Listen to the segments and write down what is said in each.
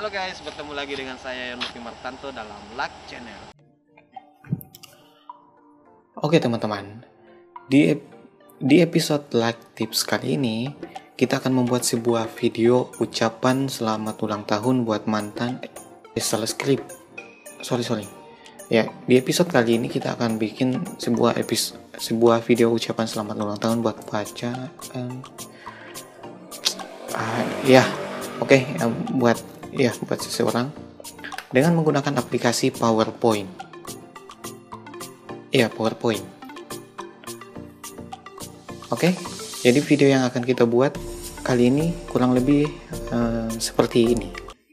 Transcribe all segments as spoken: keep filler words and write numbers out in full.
Halo guys, bertemu lagi dengan saya Yonofi Martanto dalam Luck Channel. Oke teman-teman, di ep- di episode Luck Tips kali ini kita akan membuat sebuah video ucapan selamat ulang tahun buat mantan. Eh, salah skrip. Sorry sorry. Ya, di episode kali ini kita akan bikin sebuah episode sebuah video ucapan selamat ulang tahun buat pacar. Um, ah, ya, oke, okay, um, buat ya buat seseorang dengan menggunakan aplikasi PowerPoint. Ya, PowerPoint. Oke, jadi video yang akan kita buat kali ini kurang lebih uh, seperti ini.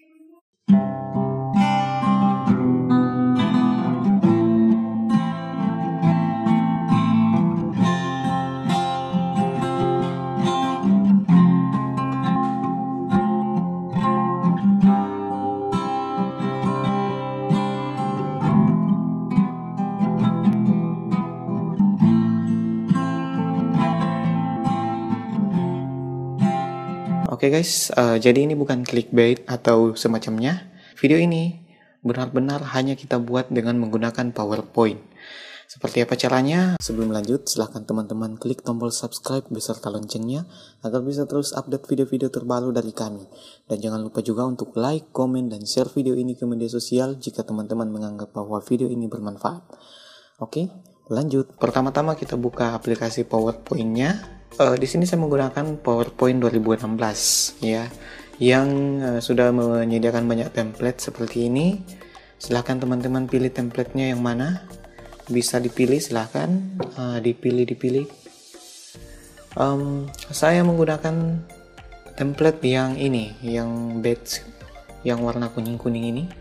Oke okay guys, uh, jadi ini bukan clickbait atau semacamnya. Video ini benar-benar hanya kita buat dengan menggunakan PowerPoint. Seperti apa caranya? Sebelum lanjut, silahkan teman-teman klik tombol subscribe beserta loncengnya agar bisa terus update video-video terbaru dari kami. Dan jangan lupa juga untuk like, komen, dan share video ini ke media sosial jika teman-teman menganggap bahwa video ini bermanfaat. Oke, lanjut. Pertama-tama kita buka aplikasi PowerPoint-nya. Uh, di sini saya menggunakan PowerPoint dua ribu enam belas ya, yang uh, sudah menyediakan banyak template seperti ini. Silahkan teman-teman pilih templatenya yang mana, bisa dipilih silahkan, uh, dipilih dipilih. Um, saya menggunakan template yang ini, yang badge, yang warna kuning kuning ini.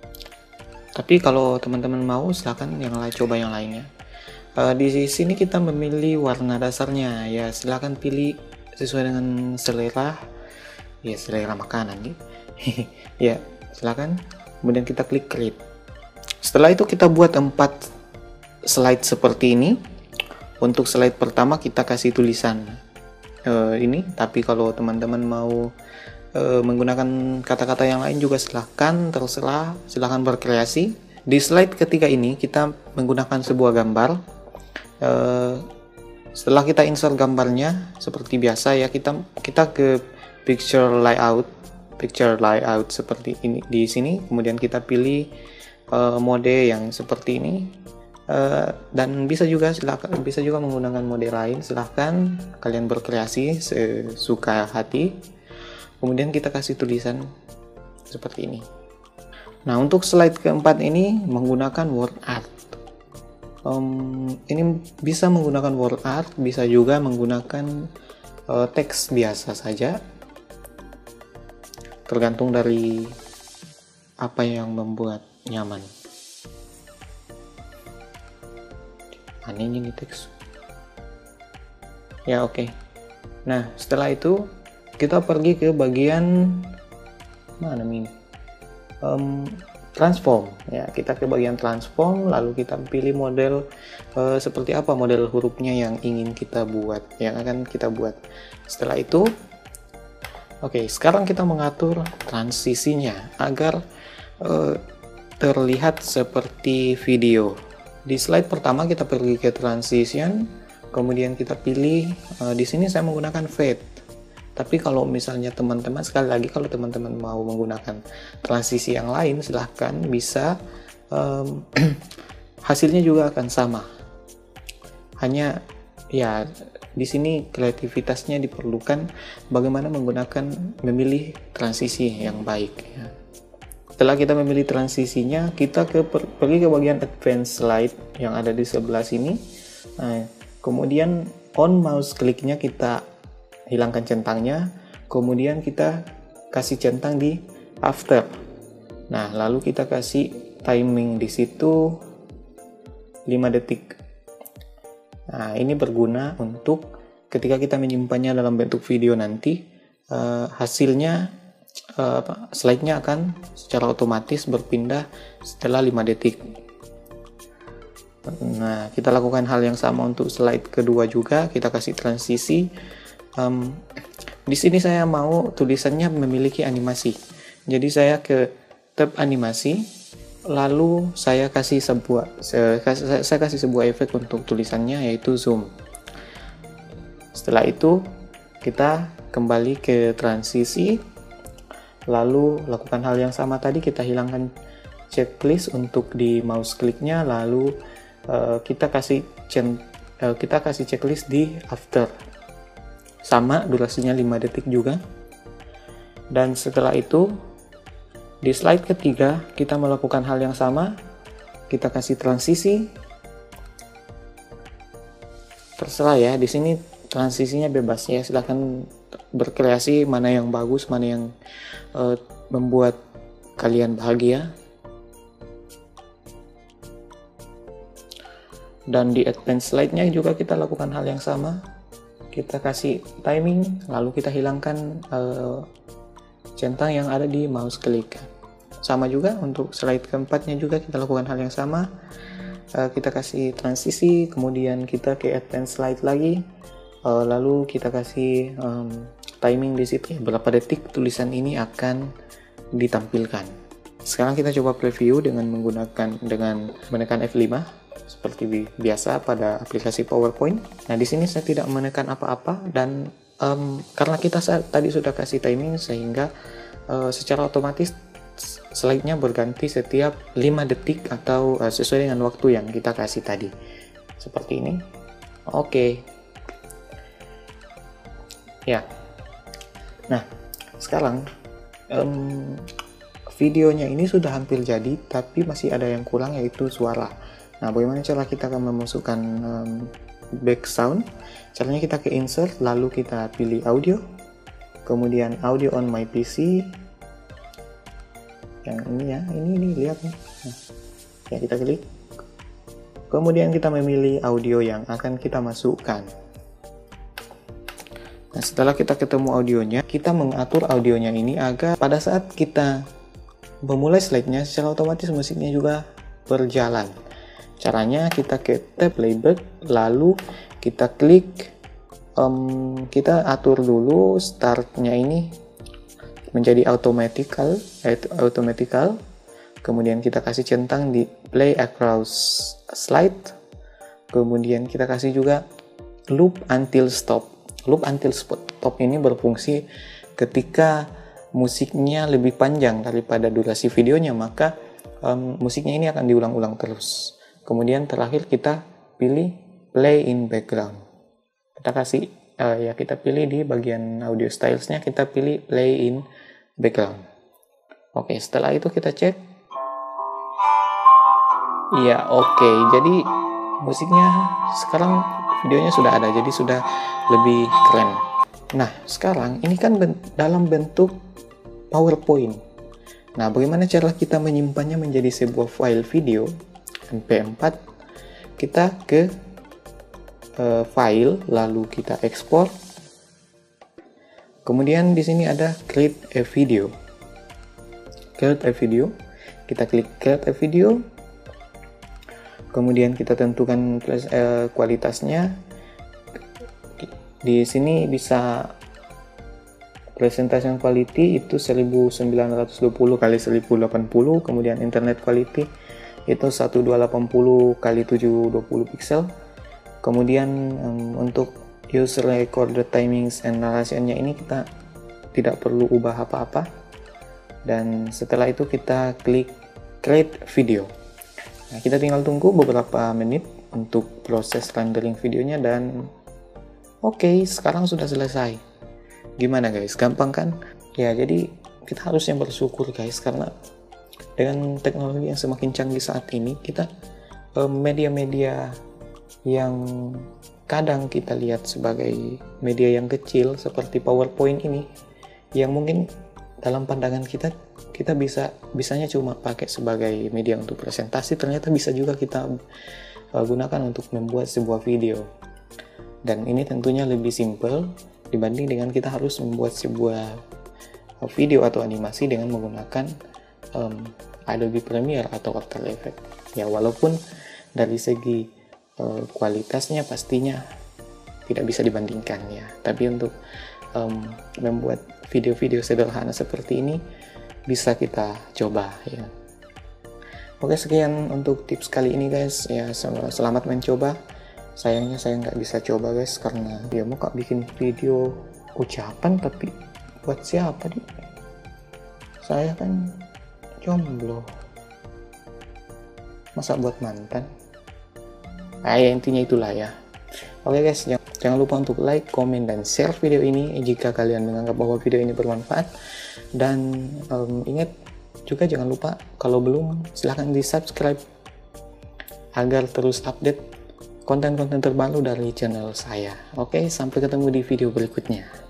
Tapi kalau teman-teman mau silahkan yang lain, coba yang lainnya. Uh, di sini kita memilih warna dasarnya, ya silahkan pilih sesuai dengan selera, ya selera makanan nih. Ya silahkan, kemudian kita klik create. Setelah itu kita buat empat slide seperti ini. Untuk slide pertama kita kasih tulisan uh, ini, tapi kalau teman-teman mau uh, menggunakan kata-kata yang lain juga silahkan, terserah, silahkan berkreasi. Di slide ketiga ini kita menggunakan sebuah gambar. Uh, setelah kita insert gambarnya seperti biasa ya, kita kita ke picture layout picture layout seperti ini di sini, kemudian kita pilih uh, mode yang seperti ini, uh, dan bisa juga silakan bisa juga menggunakan mode lain, silahkan kalian berkreasi sesuka hati. Kemudian kita kasih tulisan seperti ini. Nah, untuk slide keempat ini menggunakan word art. Um, ini bisa menggunakan word art, bisa juga menggunakan uh, teks biasa saja, tergantung dari apa yang membuat nyaman. Aneh ini teks. Ya oke. Okay. Nah setelah itu kita pergi ke bagian mana ini? Um, transform ya, kita ke bagian transform, lalu kita pilih model uh, seperti apa model hurufnya yang ingin kita buat, yang akan kita buat. Setelah itu oke, okay, sekarang kita mengatur transisinya agar uh, terlihat seperti video. Di slide pertama kita pergi ke transition, kemudian kita pilih uh, di sini saya menggunakan fade. Tapi kalau misalnya teman-teman, sekali lagi kalau teman-teman mau menggunakan transisi yang lain, silahkan bisa, um, hasilnya juga akan sama. Hanya ya di sini kreativitasnya diperlukan bagaimana menggunakan memilih transisi yang baik. Ya. Setelah kita memilih transisinya, kita ke pergi ke bagian advanced slide yang ada di sebelah sini. Nah, kemudian on mouse kliknya kita hilangkan centangnya, kemudian kita kasih centang di after. Nah, lalu kita kasih timing di situ lima detik. Nah, ini berguna untuk ketika kita menyimpannya dalam bentuk video nanti, uh, hasilnya uh, slide-nya akan secara otomatis berpindah setelah lima detik. Nah, kita lakukan hal yang sama untuk slide kedua juga, kita kasih transisi. Um, di sini saya mau tulisannya memiliki animasi. Jadi saya ke tab animasi, lalu saya kasih sebuah saya, saya kasih sebuah efek untuk tulisannya, yaitu zoom. Setelah itu kita kembali ke transisi, lalu lakukan hal yang sama tadi, kita hilangkan checklist untuk di mouse kliknya, lalu uh, kita kasih uh, kita kasih checklist di after, sama durasinya lima detik juga. Dan setelah itu di slide ketiga kita melakukan hal yang sama, kita kasih transisi. Terserah ya, di sini transisinya bebas ya, silahkan berkreasi mana yang bagus, mana yang uh, membuat kalian bahagia. Dan di advance slide-nya juga kita lakukan hal yang sama, kita kasih timing, lalu kita hilangkan uh, centang yang ada di mouse klik. Sama juga untuk slide keempatnya juga kita lakukan hal yang sama, uh, kita kasih transisi, kemudian kita ke advance slide lagi, uh, lalu kita kasih um, timing di situ, berapa detik tulisan ini akan ditampilkan. Sekarang kita coba preview dengan menggunakan dengan menekan F lima seperti biasa pada aplikasi PowerPoint. Nah, di sini saya tidak menekan apa-apa, dan um, karena kita saat tadi sudah kasih timing, sehingga uh, secara otomatis slide-nya berganti setiap lima detik atau uh, sesuai dengan waktu yang kita kasih tadi. Seperti ini. Oke. Ya. Nah, sekarang um, videonya ini sudah hampir jadi, tapi masih ada yang kurang, yaitu suara. Nah, bagaimana cara kita akan memasukkan um, back sound? Caranya kita ke insert, lalu kita pilih audio, kemudian audio on my P C, yang ini ya, ini ini lihat nih. Nah, ya kita klik, kemudian kita memilih audio yang akan kita masukkan. Nah, setelah kita ketemu audionya, kita mengatur audionya ini agar pada saat kita memulai slide-nya, secara otomatis musiknya juga berjalan. Caranya kita ke tab playback, lalu kita klik, um, kita atur dulu startnya ini menjadi automatical, eh, automatical. Kemudian kita kasih centang di play across slide. Kemudian kita kasih juga loop until stop. Loop until stop ini berfungsi ketika musiknya lebih panjang daripada durasi videonya, maka um, musiknya ini akan diulang-ulang terus. Kemudian terakhir kita pilih play in background. Kita kasih uh, ya kita pilih di bagian audio stylesnya, kita pilih play in background. Oke, setelah itu kita cek. Iya, oke. Jadi musiknya sekarang videonya sudah ada, jadi sudah lebih keren. Nah, sekarang ini kan ben- dalam bentuk PowerPoint. Nah, bagaimana cara kita menyimpannya menjadi sebuah file video M P empat? Kita ke uh, file, lalu kita ekspor. Kemudian di sini ada create a video. Create a video. Kita klik create a video. Kemudian kita tentukan uh, kualitasnya. Di sini bisa presentation quality itu seribu sembilan ratus dua puluh kali seribu delapan puluh, kemudian internet quality itu seribu dua ratus delapan puluh kali tujuh ratus dua puluh pixel. Kemudian um, untuk user recorded timings and narration-nya ini kita tidak perlu ubah apa-apa. Dan setelah itu kita klik create video. Nah, kita tinggal tunggu beberapa menit untuk proses rendering videonya, dan oke, okay, sekarang sudah selesai. Gimana guys, gampang kan? Ya, jadi kita harusnya bersyukur guys, karena dengan teknologi yang semakin canggih saat ini, kita media-media yang kadang kita lihat sebagai media yang kecil seperti PowerPoint ini, yang mungkin dalam pandangan kita kita bisa bisanya cuma pakai sebagai media untuk presentasi, ternyata bisa juga kita uh, gunakan untuk membuat sebuah video. Dan ini tentunya lebih simple dibanding dengan kita harus membuat sebuah video atau animasi dengan menggunakan um, Adobe Premiere atau After Effects. Ya, walaupun dari segi uh, kualitasnya pastinya tidak bisa dibandingkan ya, tapi untuk um, membuat video-video sederhana seperti ini bisa kita coba ya. Oke, sekian untuk tips kali ini guys ya. Selamat mencoba. Sayangnya saya nggak bisa coba guys karena dia mau kak bikin video ucapan, tapi buat siapa nih? Saya kan jomblo, masa buat mantan? Ah ya, intinya itulah ya. Oke guys, jangan, jangan lupa untuk like, komen, dan share video ini jika kalian menganggap bahwa video ini bermanfaat. Dan um, ingat juga jangan lupa kalau belum, silahkan di subscribe agar terus update konten-konten terbaru dari channel saya. Oke, sampai ketemu di video berikutnya.